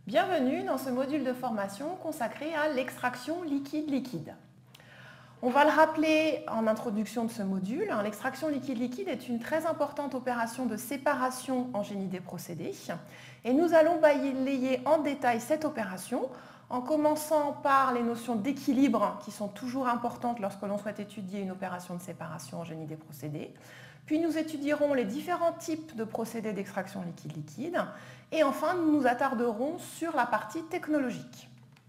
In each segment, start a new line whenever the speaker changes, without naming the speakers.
Bienvenue dans ce module de formation consacré à l'extraction liquide-liquide. On va le rappeler en introduction de ce module, l'extraction liquide-liquide est une très importante opération de séparation en génie des procédés et nous allons balayer en détail cette opération en commençant par les notions d'équilibre qui sont toujours importantes lorsque l'on souhaite étudier une opération de séparation en génie des procédés. Puis nous étudierons les différents types de procédés d'extraction liquide-liquide. Et enfin, nous nous attarderons sur la partie technologique.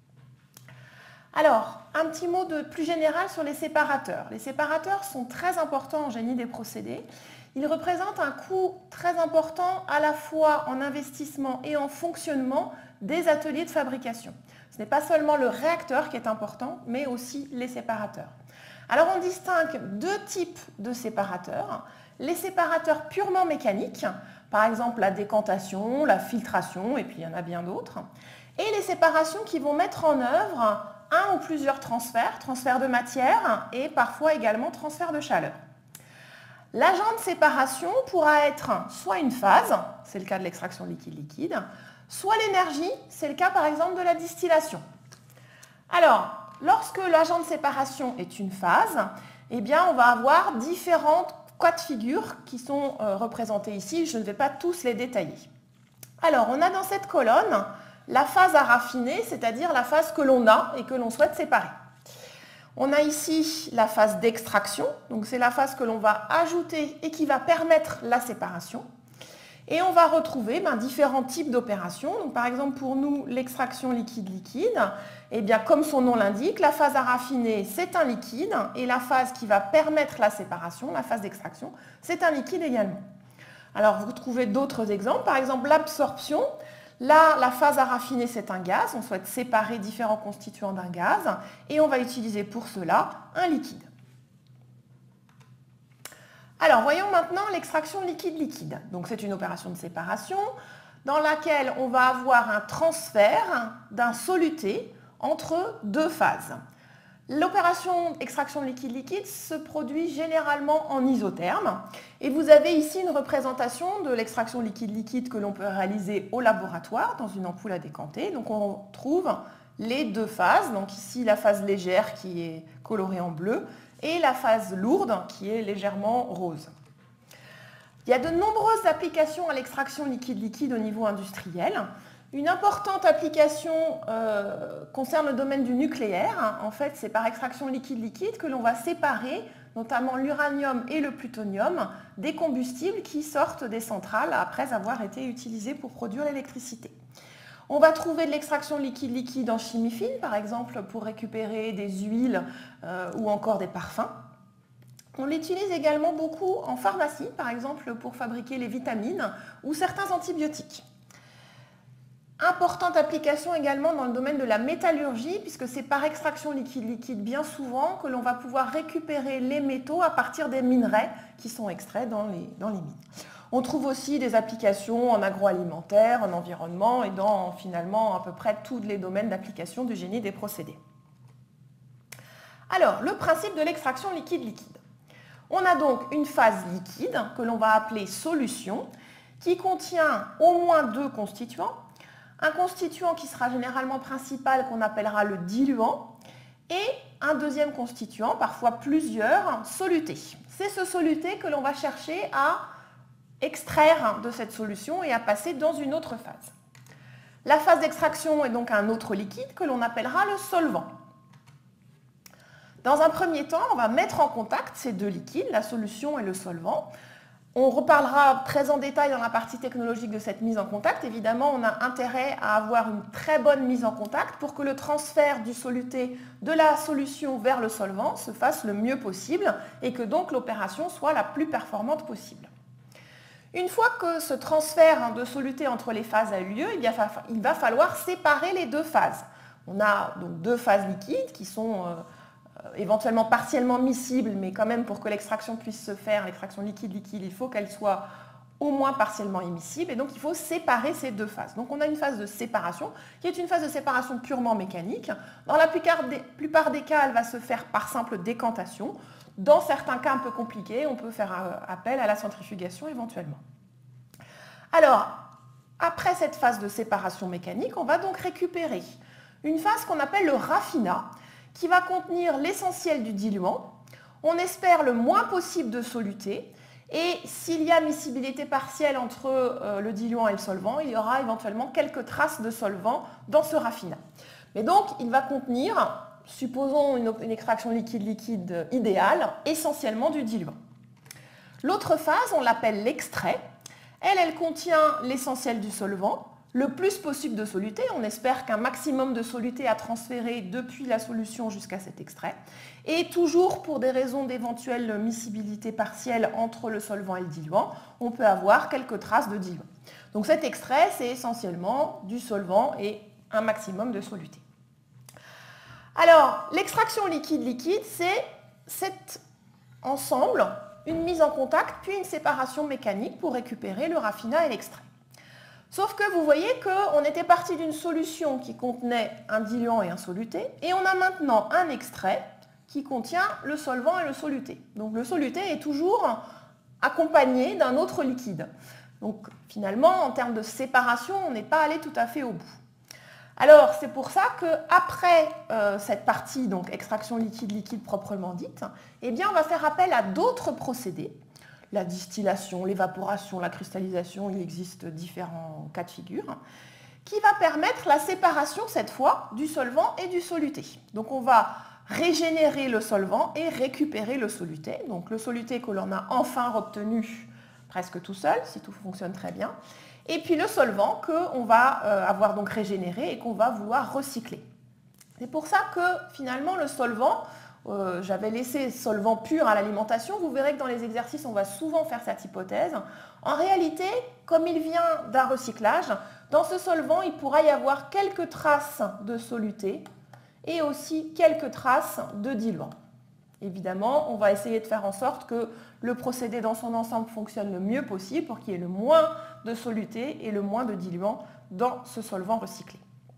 Alors, un petit mot de plus général sur les séparateurs. Les séparateurs sont très importants en génie des procédés. Ils représentent un coût très important à la fois en investissement et en fonctionnement des ateliers de fabrication. Ce n'est pas seulement le réacteur qui est important, mais aussi les séparateurs. Alors on distingue deux types de séparateurs. Les séparateurs purement mécaniques, par exemple la décantation, la filtration, et puis il y en a bien d'autres. Et les séparations qui vont mettre en œuvre un ou plusieurs transferts de matière et parfois également transfert de chaleur. L'agent de séparation pourra être soit une phase, c'est le cas de l'extraction liquide-liquide, soit l'énergie, c'est le cas par exemple de la distillation. Alors, lorsque l'agent de séparation est une phase, eh bien, on va avoir différents cas de figure qui sont représentés ici. Je ne vais pas tous les détailler. Alors, on a dans cette colonne la phase à raffiner, c'est-à-dire la phase que l'on a et que l'on souhaite séparer. On a ici la phase d'extraction, donc c'est la phase que l'on va ajouter et qui va permettre la séparation. Et on va retrouver différents types d'opérations. Donc, par exemple, pour nous, l'extraction liquide-liquide, eh bien, comme son nom l'indique, la phase à raffiner, c'est un liquide, et la phase qui va permettre la séparation, la phase d'extraction, c'est un liquide également. Alors, vous trouvez d'autres exemples. Par exemple, l'absorption. Là, la phase à raffiner, c'est un gaz. On souhaite séparer différents constituants d'un gaz, et on va utiliser pour cela un liquide. Alors, voyons maintenant l'extraction liquide-liquide. Donc, c'est une opération de séparation dans laquelle on va avoir un transfert d'un soluté entre deux phases. L'opération extraction liquide-liquide se produit généralement en isotherme. Et vous avez ici une représentation de l'extraction liquide-liquide que l'on peut réaliser au laboratoire dans une ampoule à décanter. Donc, on trouve les deux phases. Donc, ici, la phase légère qui est colorée en bleu et la phase lourde qui est légèrement rose. Il y a de nombreuses applications à l'extraction liquide-liquide au niveau industriel. Une importante application concerne le domaine du nucléaire. En fait, c'est par extraction liquide-liquide que l'on va séparer notamment l'uranium et le plutonium des combustibles qui sortent des centrales après avoir été utilisés pour produire l'électricité. On va trouver de l'extraction liquide-liquide en chimie fine, par exemple pour récupérer des huiles ou encore des parfums. On l'utilise également beaucoup en pharmacie, par exemple pour fabriquer les vitamines ou certains antibiotiques. Importante application également dans le domaine de la métallurgie, puisque c'est par extraction liquide-liquide bien souvent que l'on va pouvoir récupérer les métaux à partir des minerais qui sont extraits dans les mines. On trouve aussi des applications en agroalimentaire, en environnement et dans finalement à peu près tous les domaines d'application du génie des procédés. Alors, le principe de l'extraction liquide-liquide. On a donc une phase liquide que l'on va appeler solution qui contient au moins deux constituants. Un constituant qui sera généralement principal qu'on appellera le diluant et un deuxième constituant, parfois plusieurs, solutés. C'est ce soluté que l'on va chercher à extraire de cette solution et à passer dans une autre phase. La phase d'extraction est donc un autre liquide que l'on appellera le solvant. Dans un premier temps, on va mettre en contact ces deux liquides, la solution et le solvant. On reparlera très en détail dans la partie technologique de cette mise en contact. Évidemment, on a intérêt à avoir une très bonne mise en contact pour que le transfert du soluté de la solution vers le solvant se fasse le mieux possible et que donc l'opération soit la plus performante possible. Une fois que ce transfert de soluté entre les phases a eu lieu, il va falloir séparer les deux phases. On a donc deux phases liquides qui sont éventuellement partiellement miscibles, mais quand même pour que l'extraction puisse se faire, l'extraction liquide-liquide, il faut qu'elle soit au moins partiellement immiscible, et donc il faut séparer ces deux phases. Donc on a une phase de séparation, qui est une phase de séparation purement mécanique. Dans la plupart des cas, elle va se faire par simple décantation. Dans certains cas un peu compliqués, on peut faire appel à la centrifugation éventuellement. Alors, après cette phase de séparation mécanique, on va donc récupérer une phase qu'on appelle le raffinat, qui va contenir l'essentiel du diluant. On espère le moins possible de soluté. Et s'il y a miscibilité partielle entre le diluant et le solvant, il y aura éventuellement quelques traces de solvant dans ce raffinat. Mais donc, il va contenir, supposons une extraction liquide-liquide idéale, essentiellement du diluant. L'autre phase, on l'appelle l'extrait. Elle contient l'essentiel du solvant, le plus possible de soluté. On espère qu'un maximum de soluté a transféré depuis la solution jusqu'à cet extrait. Et toujours pour des raisons d'éventuelle miscibilité partielle entre le solvant et le diluant, on peut avoir quelques traces de diluant. Donc cet extrait, c'est essentiellement du solvant et un maximum de soluté. Alors, l'extraction liquide-liquide, c'est cet ensemble, une mise en contact, puis une séparation mécanique pour récupérer le raffinat et l'extrait. Sauf que vous voyez qu'on était parti d'une solution qui contenait un diluant et un soluté, et on a maintenant un extrait qui contient le solvant et le soluté. Donc le soluté est toujours accompagné d'un autre liquide. Donc finalement, en termes de séparation, on n'est pas allé tout à fait au bout. Alors c'est pour ça qu'après cette partie, donc extraction liquide-liquide proprement dite, eh bien, on va faire appel à d'autres procédés. La distillation, l'évaporation, la cristallisation, il existe différents cas de figure, qui va permettre la séparation, cette fois, du solvant et du soluté. Donc on va régénérer le solvant et récupérer le soluté. Donc le soluté que l'on a enfin obtenu presque tout seul, si tout fonctionne très bien. Et puis le solvant qu'on va avoir donc régénéré et qu'on va vouloir recycler. C'est pour ça que finalement le solvant, j'avais laissé solvant pur à l'alimentation. Vous verrez que dans les exercices, on va souvent faire cette hypothèse. En réalité, comme il vient d'un recyclage, dans ce solvant, il pourra y avoir quelques traces de soluté et aussi quelques traces de diluant. Évidemment, on va essayer de faire en sorte que le procédé dans son ensemble fonctionne le mieux possible pour qu'il y ait le moins de soluté et le moins de diluant dans ce solvant recyclé.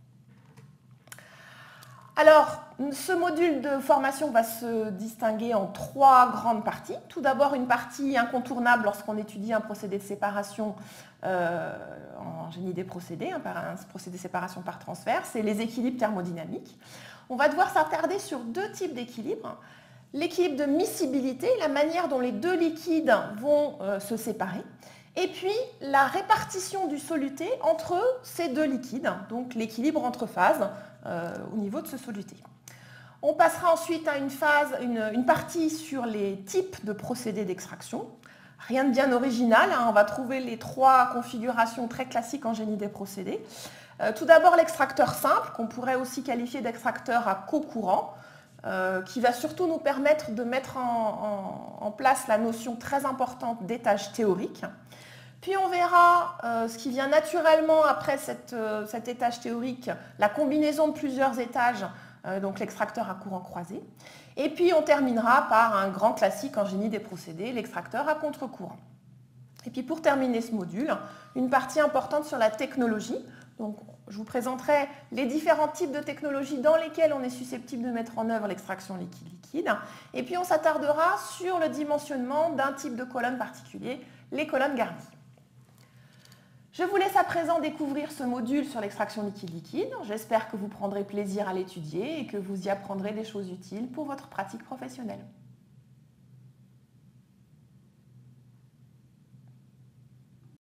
Alors, ce module de formation va se distinguer en 3 grandes parties. Tout d'abord, une partie incontournable lorsqu'on étudie un procédé de séparation en génie des procédés, un procédé de séparation par transfert, c'est les équilibres thermodynamiques. On va devoir s'attarder sur 2 types d'équilibres. L'équilibre de miscibilité, la manière dont les 2 liquides vont se séparer, et puis la répartition du soluté entre ces 2 liquides, donc l'équilibre entre phases au niveau de ce soluté. On passera ensuite à une partie sur les types de procédés d'extraction. Rien de bien original, hein, on va trouver les 3 configurations très classiques en génie des procédés. Tout d'abord l'extracteur simple, qu'on pourrait aussi qualifier d'extracteur à co-courant, qui va surtout nous permettre de mettre en place la notion très importante d'étage théorique. Puis on verra ce qui vient naturellement après cet étage théorique, la combinaison de plusieurs étages, donc l'extracteur à courant croisé. Et puis on terminera par un grand classique en génie des procédés, l'extracteur à contre-courant. Et puis pour terminer ce module, une partie importante sur la technologie. Donc, je vous présenterai les différents types de technologies dans lesquelles on est susceptible de mettre en œuvre l'extraction liquide-liquide. Et puis on s'attardera sur le dimensionnement d'un type de colonne particulier, les colonnes garnies. Je vous laisse à présent découvrir ce module sur l'extraction liquide-liquide. J'espère que vous prendrez plaisir à l'étudier et que vous y apprendrez des choses utiles pour votre pratique professionnelle.